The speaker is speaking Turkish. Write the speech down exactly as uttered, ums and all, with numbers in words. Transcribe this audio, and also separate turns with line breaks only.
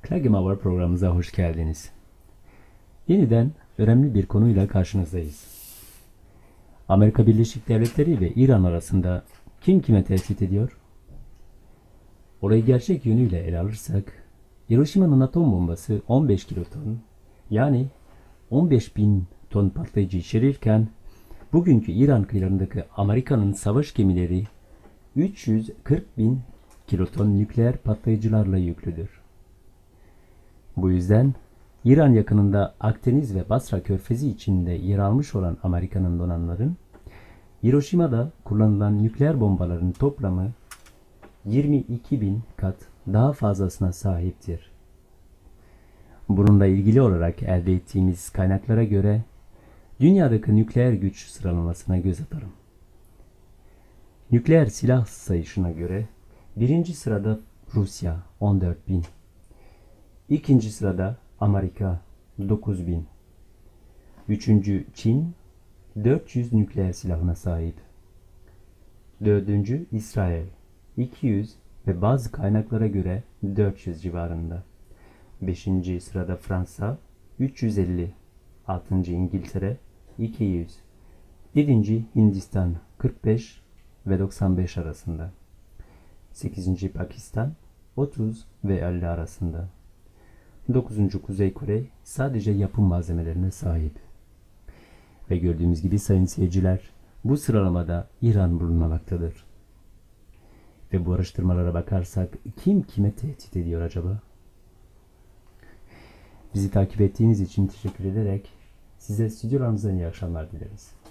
Klagem Hour programımıza hoş geldiniz. Yeniden önemli bir konuyla karşınızdayız. Amerika Birleşik Devletleri ve İran arasında kim kime tehdit ediyor? Olayı gerçek yönüyle ele alırsak, Hiroşima'nın atom bombası on beş kiloton, yani on beş bin ton patlayıcı içerirken, bugünkü İran kıyılarındaki Amerika'nın savaş gemileri üç yüz kırk bin kiloton nükleer patlayıcılarla yüklüdür. Bu yüzden İran yakınında Akdeniz ve Basra Körfezi içinde yer almış olan Amerika'nın donanmaların Hiroşima'da kullanılan nükleer bombaların toplamı yirmi iki bin kat daha fazlasına sahiptir. Bununla ilgili olarak elde ettiğimiz kaynaklara göre dünyadaki nükleer güç sıralamasına göz atalım. Nükleer silah sayışına göre birinci sırada Rusya on dört bin, ikinci sırada Amerika dokuz bin, üçüncü Çin dört yüz nükleer silahına sahip, dördüncü İsrail iki yüz ve bazı kaynaklara göre dört yüz civarında, beşinci sırada Fransa üç yüz elli, altıncı İngiltere iki yüz, yedinci Hindistan kırk beş ve doksan beş arasında, sekizinci Pakistan otuz ve elli arasında, dokuzuncu Kuzey Kore sadece yapım malzemelerine sahip. Ve gördüğümüz gibi sayın seyirciler, bu sıralamada İran bulunmamaktadır. Ve bu araştırmalara bakarsak kim kime tehdit ediyor acaba? Bizi takip ettiğiniz için teşekkür ederek size stüdyolarımızdan iyi akşamlar dileriz.